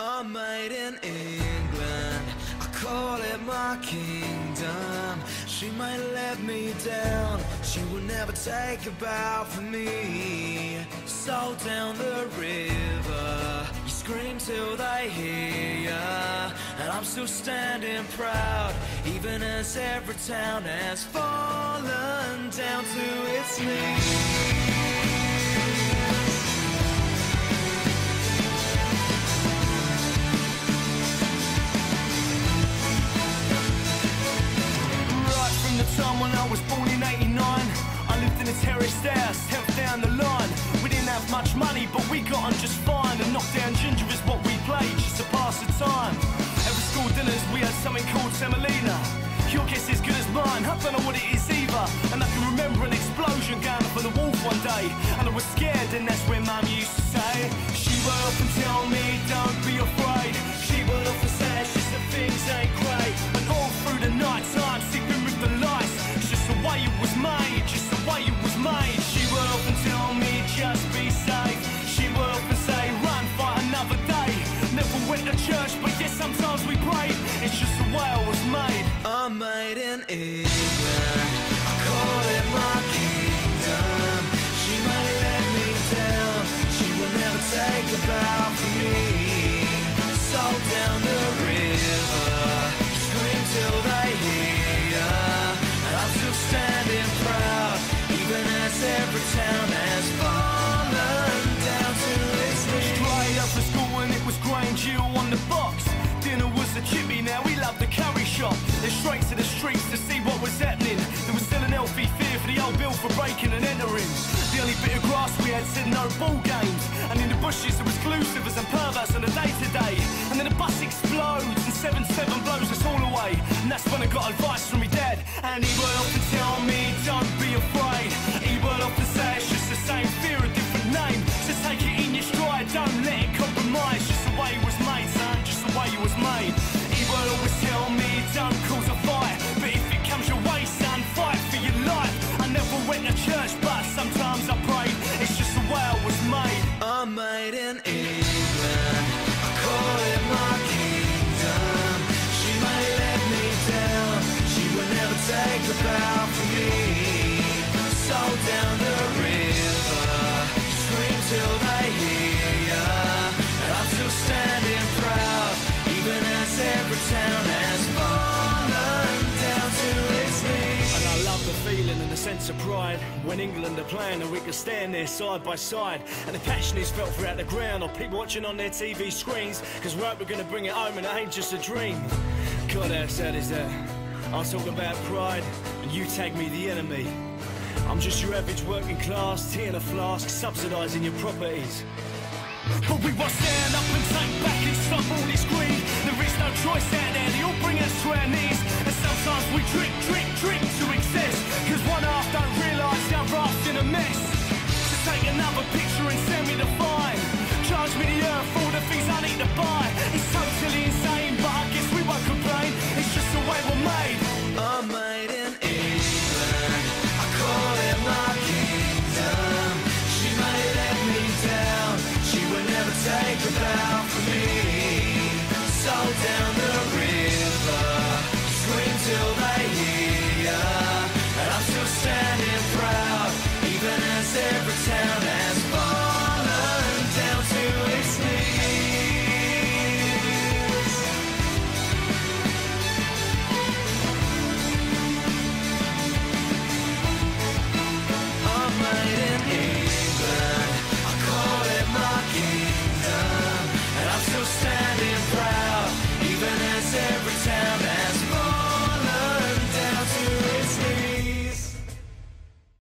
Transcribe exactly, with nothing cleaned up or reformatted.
I'm made in England, I call it my kingdom. She may let me down, she will never take a bow for me. So down the river, you scream till they hear ya, and I'm still standing proud, even as every town has fallen down to its knees. Time when I was born in eighty-nine, I lived in a terraced house, helped down the line. We didn't have much money, but we got on just fine. And knocked down ginger is what we played, just to pass the time. Every school dinners we had something called semolina. Your guess is good as mine, I don't know what it is either. And I can remember an explosion going up on the wall one day, and I was scared, and that's when Mum used to say, she would often tell me, don't be afraid. She would often say, it's just that things ain't great. And all through the night time, sleeping with the lights, it's just the way it was made, just the way it was made. She would often tell me, just be safe. She would often say, run, fight another day. Never went to church, but yes, sometimes we prayed. It's just the way I was made. I'm made in England, I call it my kingdom. She may let me down, she will never take a bow for me. So down the river, scream till they hear ya, and I'm still standing proud, even as every town has fallen down to its knees. Straight up for school and it was grain dew on the box. Dinner was a chippy, now we love the curry shop. Then straight to the streets to see what was happening. There was still an healthy fear for the old bill for breaking and entering. The only bit of grass we had said no ball games, and in the bushes there was clusivers and perverts on a day-to-day. And then the bus explodes and seven seven blows us all away. And that's when I got advice from my dad, and he would often tell me, don't be afraid. He would often say, it's just the same fear, a different name. So take it in your stride, don't let it compromise. Just the way it was made, son, just the way it was made. He would always tell me, don't cause a fight, but if it comes your way, son, fight for your life. I never went to church, but sometimes I prayed. It's just the way I was made. I'm made in England, I call it my kingdom. She may let me down, she will never take a bow for me. So down the river, scream till they hear ya, and I'm still standing proud, even as every town has fallen down to its knees. And I love the feeling and the sense of pride when England are playing and we can stand there side by side. And the passion is felt throughout the ground, or people watching on their T V screens, cause we're, we're gonna bring it home and it ain't just a dream. God, how sad is that? I'm talking about pride and you tag me the enemy. I'm just your average working class, tea in a flask, subsidising your properties. But we will stand up and take back and stop all this greed. There is no choice out there, they all bring us to our knees. And sometimes we drink, drink, drink to excess, cause one half don't realise the other half's in a mess.